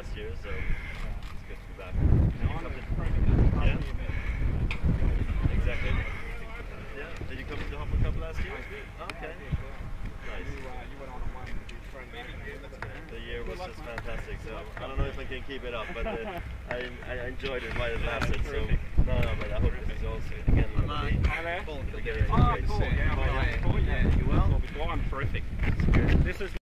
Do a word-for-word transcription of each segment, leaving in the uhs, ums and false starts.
last year, so it's good to be back. Yeah, exactly. Yeah, did you come to the Hopman Cup last year? Okay. Nice. The year was just fantastic, so I don't know if I can keep it up, but uh, I, I enjoyed it while it lasted, so no, no, but I hope this is also, again, going to be again, Oh, great. cool, yeah, I'm right. Oh, yeah, you well? Before I'm terrific. This is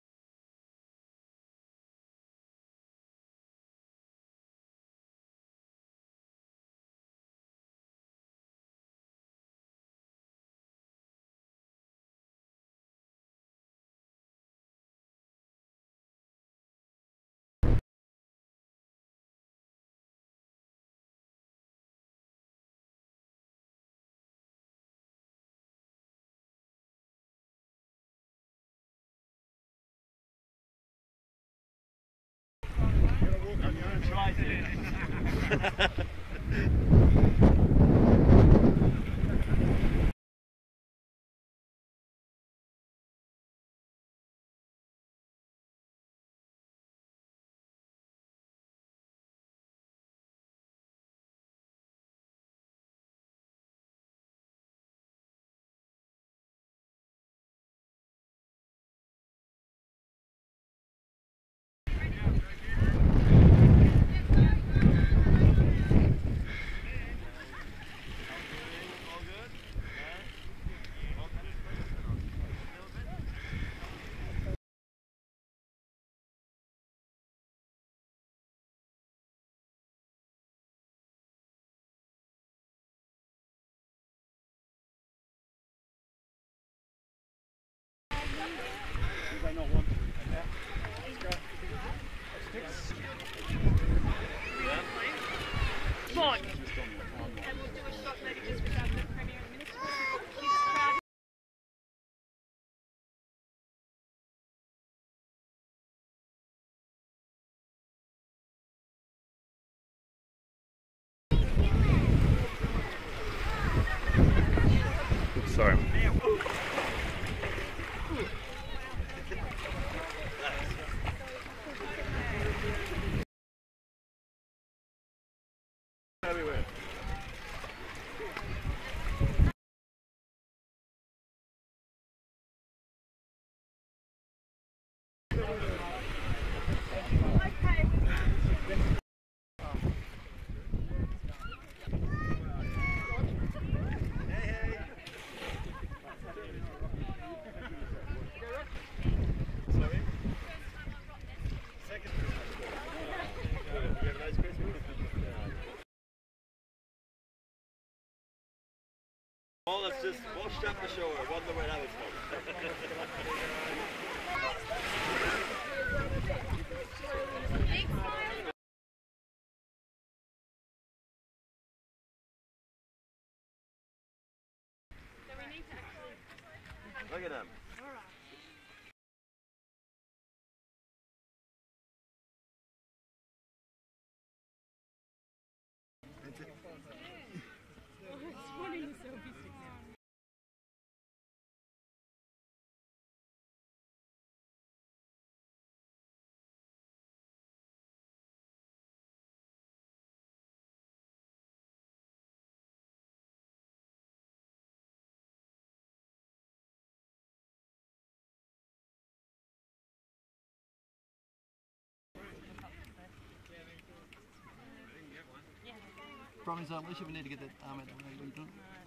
Try to. I not want to. Come on. And we'll do a shot maybe just without the Premier and Minister. Kids crowd. Sorry. Everywhere. Well, let's just wash up the shore, wonder where that was from. Look at them. Promise, um, we should we need to get that arm out of the way.